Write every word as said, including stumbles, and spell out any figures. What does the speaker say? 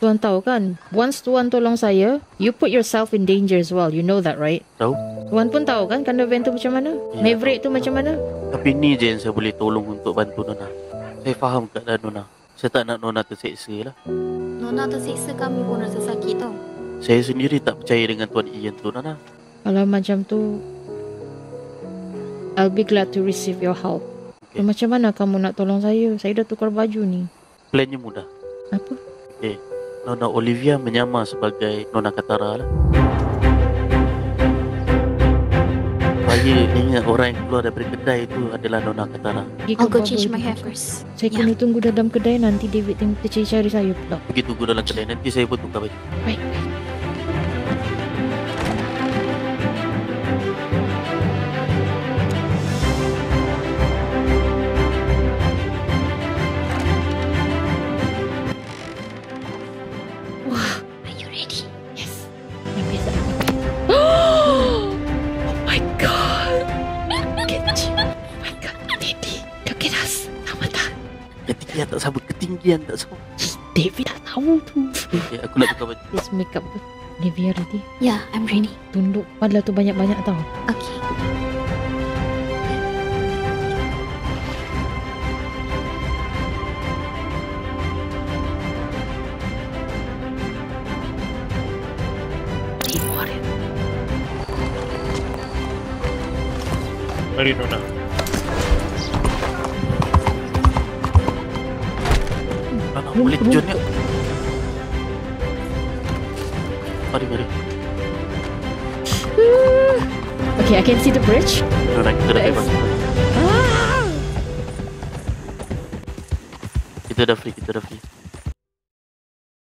Tuan tahu kan, once Tuan tolong saya, you put yourself in danger as well. You know that, right? Tahu? Tuan pun tahu kan kanda van tu macam mana? Ya, Maverick tu macam mana? Tapi ni je yang saya boleh tolong untuk bantu Nona. Saya faham keadaan Nona. Saya tak nak Nona terseksa lah. Nona tersiksa, kami pun rasa sakit tau. Saya sendiri tak percaya dengan Tuan Ian tu, Nona. Kalau macam tu, I'll be glad to receive your help. Okay. So, macam mana kamu nak tolong saya? Saya dah tukar baju ni. Plannya mudah. Apa? Okay. Nona Olivia menyamar sebagai Nona Katara lah. Saya ingat orang yang keluar daripada kedai itu adalah Nona Katara. Pergi I'll ke go bawah change dulu. my hair first. Saya Ya. kena tunggu dalam kedai, nanti David tengok cari-cari saya pula. Pergi tunggu dalam kedai, nanti saya pun tukar baju. Baik. Are you ready? Yes. Yang biasa aku pakai. Oh my god. Get you. Oh my god. Daddy, look at us. Sama tak? Ketinggian tak sama, ketinggian tak sama. David tak tahu tu. Okay, aku nak tukar baju. Yes, makeup tu. Olivia ready? Yeah, I'm ready. Tunduk kepala tu banyak-banyak tau. Okay. Timur. Mari Nona. Nona, boleh terjun yuk. Mari, mari. Okay, I can see the bridge. Nona, kita dah bebas. Ah! Kita dah free, kita dah free.